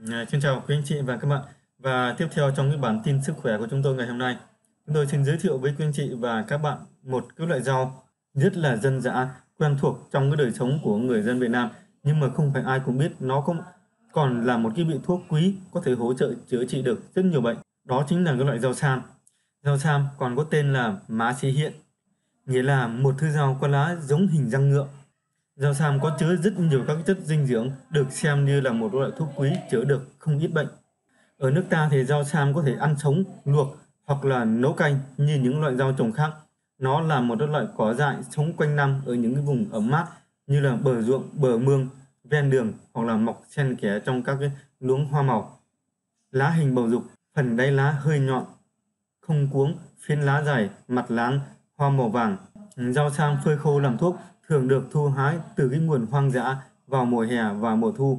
Xin chào quý anh chị và các bạn. Và tiếp theo trong cái bản tin sức khỏe của chúng tôi ngày hôm nay, chúng tôi xin giới thiệu với quý anh chị và các bạn một cái loại rau rất là dân dã, quen thuộc trong cái đời sống của người dân Việt Nam, nhưng mà không phải ai cũng biết nó còn là một cái vị thuốc quý có thể hỗ trợ chữa trị được rất nhiều bệnh. Đó chính là cái loại rau sam. Rau sam còn có tên là má xí hiện, nghĩa là một thứ rau có lá giống hình răng ngựa. Rau sam có chứa rất nhiều các chất dinh dưỡng, được xem như là một loại thuốc quý chữa được không ít bệnh. Ở nước ta thì rau sam có thể ăn sống, luộc hoặc là nấu canh như những loại rau trồng khác. Nó là một loại cỏ dại sống quanh năm ở những cái vùng ẩm mát như là bờ ruộng, bờ mương, ven đường hoặc là mọc xen kẽ trong các cái luống hoa màu. Lá hình bầu dục, phần đáy lá hơi nhọn, không cuống, phiến lá dày, mặt láng, hoa màu vàng. Rau sam phơi khô làm thuốc thường được thu hái từ cái nguồn hoang dã vào mùa hè và mùa thu.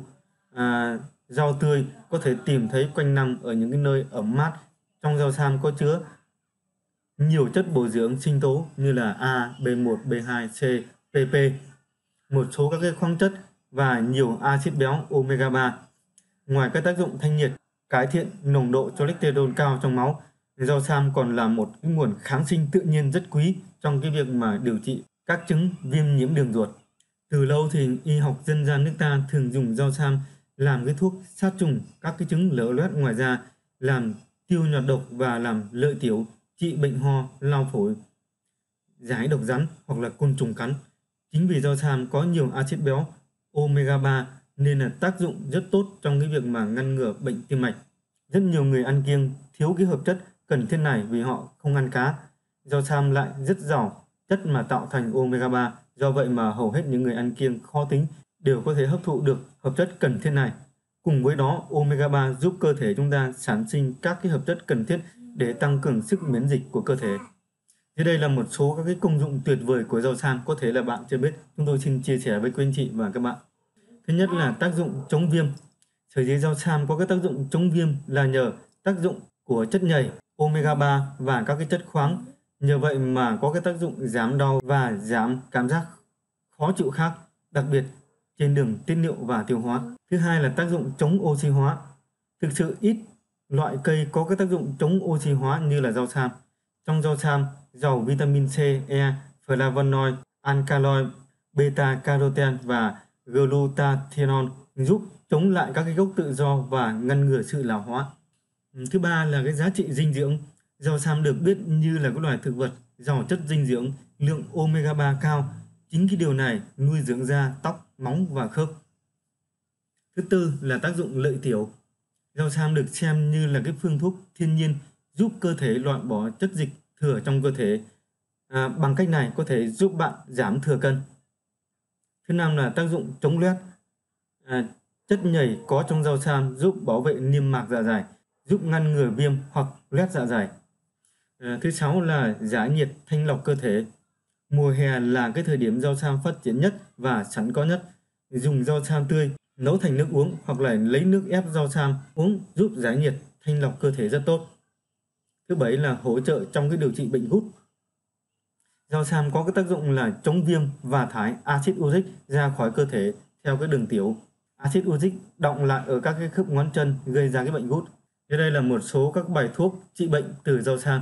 Rau tươi có thể tìm thấy quanh năm ở những cái nơi ẩm mát. Trong rau sam có chứa nhiều chất bổ dưỡng sinh tố như là A, B1, B2, C, PP, một số các cái khoáng chất và nhiều axit béo omega 3. Ngoài các tác dụng thanh nhiệt, cải thiện nồng độ cholesterol cao trong máu, rau sam còn là một cái nguồn kháng sinh tự nhiên rất quý trong cái việc mà điều trị các chứng viêm nhiễm đường ruột. Từ lâu thì y học dân gian nước ta thường dùng rau sam làm cái thuốc sát trùng các cái chứng lở loét ngoài da, làm tiêu nhọt độc và làm lợi tiểu, trị bệnh ho, lao phổi, giải độc rắn hoặc là côn trùng cắn. Chính vì rau sam có nhiều axit béo omega 3 nên là tác dụng rất tốt trong cái việc mà ngăn ngừa bệnh tim mạch. Rất nhiều người ăn kiêng thiếu cái hợp chất cần thiết này vì họ không ăn cá. Rau sam lại rất giàu chất mà tạo thành omega 3, do vậy mà hầu hết những người ăn kiêng khó tính đều có thể hấp thụ được hợp chất cần thiết này. Cùng với đó, omega 3 giúp cơ thể chúng ta sản sinh các cái hợp chất cần thiết để tăng cường sức miễn dịch của cơ thể. Dưới đây là một số các cái công dụng tuyệt vời của rau sam có thể là bạn chưa biết, chúng tôi xin chia sẻ với quý anh chị và các bạn. Thứ nhất là tác dụng chống viêm. Sở dĩ rau sam có cái tác dụng chống viêm là nhờ tác dụng của chất nhầy, omega 3 và các cái chất khoáng. Nhờ vậy mà có cái tác dụng giảm đau và giảm cảm giác khó chịu khác, đặc biệt trên đường tiết niệu và tiêu hóa. Thứ hai là tác dụng chống oxy hóa. Thực sự ít loại cây có cái tác dụng chống oxy hóa như là rau sam. Trong rau sam giàu vitamin C, E, flavonoid, alkaloid, beta carotene và glutathione, giúp chống lại các cái gốc tự do và ngăn ngừa sự lão hóa. Thứ ba là cái giá trị dinh dưỡng. Rau sam được biết như là cái loài thực vật giàu chất dinh dưỡng, lượng omega 3 cao. Chính cái điều này nuôi dưỡng da, tóc, móng và khớp. Thứ tư là tác dụng lợi tiểu. Rau sam được xem như là cái phương thuốc thiên nhiên giúp cơ thể loại bỏ chất dịch thừa trong cơ thể. Bằng cách này có thể giúp bạn giảm thừa cân. Thứ năm là tác dụng chống loét. Chất nhầy có trong rau sam giúp bảo vệ niêm mạc dạ dày, giúp ngăn ngừa viêm hoặc loét dạ dày. Thứ sáu là giải nhiệt, thanh lọc cơ thể. Mùa hè là cái thời điểm rau sam phát triển nhất và sẵn có nhất. Dùng rau sam tươi nấu thành nước uống hoặc là lấy nước ép rau sam uống giúp giải nhiệt, thanh lọc cơ thể rất tốt. Thứ bảy là hỗ trợ trong cái điều trị bệnh gút. Rau sam có cái tác dụng là chống viêm và thải axit uric ra khỏi cơ thể theo cái đường tiểu. Axit uric đọng lại ở các cái khớp ngón chân gây ra cái bệnh gút. Dưới đây là một số các bài thuốc trị bệnh từ rau sam.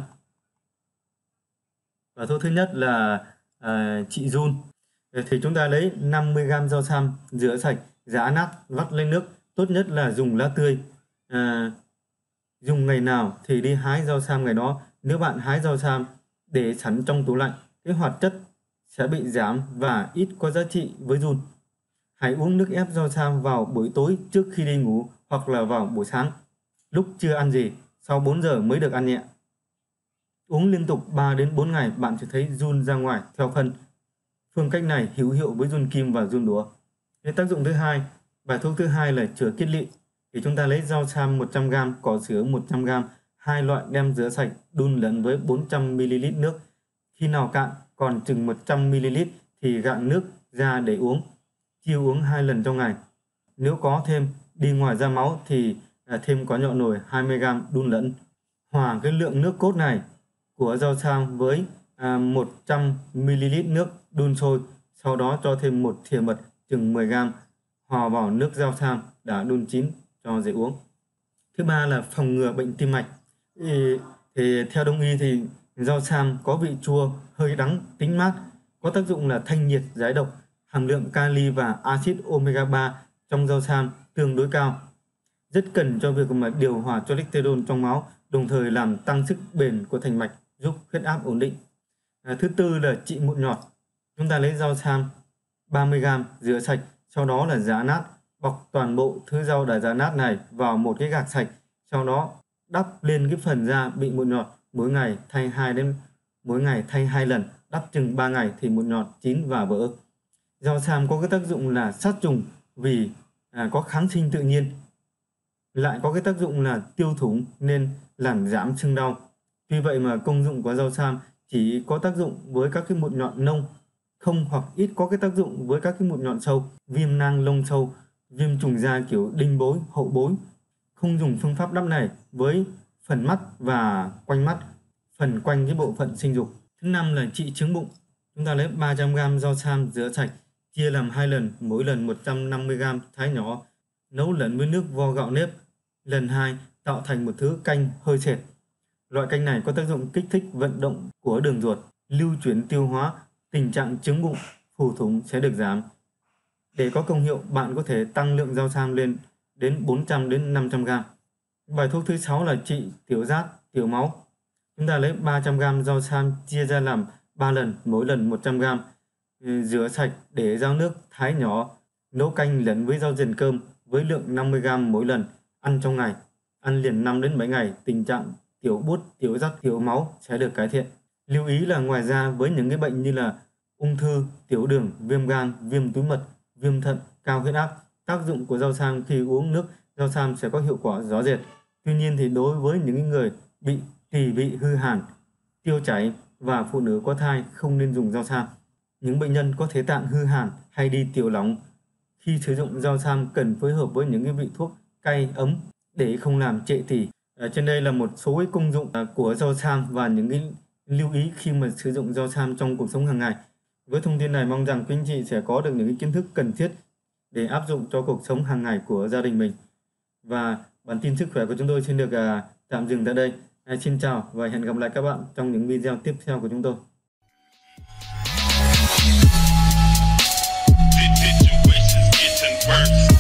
Và thuốc thứ nhất là trị run. Thì chúng ta lấy 50g rau sam, rửa sạch, giã nát, vắt lên nước. Tốt nhất là dùng lá tươi. Dùng ngày nào thì đi hái rau sam ngày đó. Nếu bạn hái rau sam để sẵn trong tủ lạnh, cái hoạt chất sẽ bị giảm và ít có giá trị với run. Hãy uống nước ép rau sam vào buổi tối trước khi đi ngủ hoặc là vào buổi sáng, lúc chưa ăn gì, sau 4 giờ mới được ăn nhẹ. Uống liên tục 3 đến 4 ngày bạn sẽ thấy run ra ngoài theo phân. Phương cách này hữu hiệu với run kim và run đũa. Tác dụng thứ hai, bài thuốc thứ hai là chữa kết lị. Thì chúng ta lấy rau sam 100g, cỏ sữa 100g, hai loại đem rửa sạch, đun lẫn với 400ml nước. Khi nào cạn còn chừng 100ml thì gạn nước ra để uống. Chiều uống 2 lần trong ngày. Nếu có thêm đi ngoài ra máu thì thêm có nhọ nồi 20g đun lẫn. Hòa cái lượng nước cốt này của rau sam với 100ml nước đun sôi, sau đó cho thêm một thìa mật chừng 10g hòa vào nước rau sam đã đun chín cho dễ uống. Thứ ba là phòng ngừa bệnh tim mạch. Thì theo đông y thì rau sam có vị chua, hơi đắng, tính mát, có tác dụng là thanh nhiệt, giải độc. Hàm lượng kali và axit omega 3 trong rau sam tương đối cao, rất cần cho việc mà điều hòa cholesterol trong máu, đồng thời làm tăng sức bền của thành mạch, giúp huyết áp ổn định. Thứ tư là trị mụn nhọt. Chúng ta lấy rau sam 30g, rửa sạch, sau đó là giã nát, bọc toàn bộ thứ rau đã giã nát này vào một cái gạc sạch, sau đó đắp lên cái phần da bị mụn nhọt, mỗi ngày thay 2 lần, đắp chừng 3 ngày thì mụn nhọt chín và vỡ. Rau sam có cái tác dụng là sát trùng vì có kháng sinh tự nhiên, lại có cái tác dụng là tiêu thủng nên làm giảm sưng đau. Tuy vậy mà công dụng của rau sam chỉ có tác dụng với các cái mụn nhọn nông, không hoặc ít có cái tác dụng với các cái mụn nhọn sâu, viêm nang lông sâu, viêm trùng da kiểu đinh bối, hậu bối. Không dùng phương pháp đắp này với phần mắt và quanh mắt, phần quanh cái bộ phận sinh dục. Thứ năm là trị chứng bụng. Chúng ta lấy 300g rau sam rửa sạch, chia làm 2 lần, mỗi lần 150g, thái nhỏ, nấu lẫn với nước vo gạo nếp. Lần 2 tạo thành một thứ canh hơi sệt. Loại canh này có tác dụng kích thích vận động của đường ruột, lưu chuyển tiêu hóa, tình trạng chứng bụng, phù thủng sẽ được giảm. Để có công hiệu, bạn có thể tăng lượng rau sam lên đến 400 đến 500g. Bài thuốc thứ 6 là trị tiểu rát, tiểu máu. Chúng ta lấy 300g rau sam chia ra làm 3 lần, mỗi lần 100g. Rửa sạch, để rau nước, thái nhỏ, nấu canh lẫn với rau dền cơm với lượng 50g mỗi lần, ăn trong ngày. Ăn liền 5 đến 7 ngày, tình trạng tiểu bút, tiểu rắt, tiểu máu sẽ được cải thiện. Lưu ý là ngoài ra với những cái bệnh như là ung thư, tiểu đường, viêm gan, viêm túi mật, viêm thận, cao huyết áp, tác dụng của rau sam khi uống nước rau sam sẽ có hiệu quả rõ rệt. Tuy nhiên thì đối với những người bị tỳ vị hư hàn, tiêu chảy và phụ nữ có thai không nên dùng rau sam. Những bệnh nhân có thể tạng hư hàn hay đi tiểu lỏng, khi sử dụng rau sam cần phối hợp với những cái vị thuốc cay ấm để không làm trệ tỳ. Trên đây là một số cái công dụng của rau sam và những cái lưu ý khi mà sử dụng rau sam trong cuộc sống hàng ngày. Với thông tin này mong rằng quý anh chị sẽ có được những cái kiến thức cần thiết để áp dụng cho cuộc sống hàng ngày của gia đình mình. Và bản tin sức khỏe của chúng tôi xin được tạm dừng tại đây. Xin chào và hẹn gặp lại các bạn trong những video tiếp theo của chúng tôi.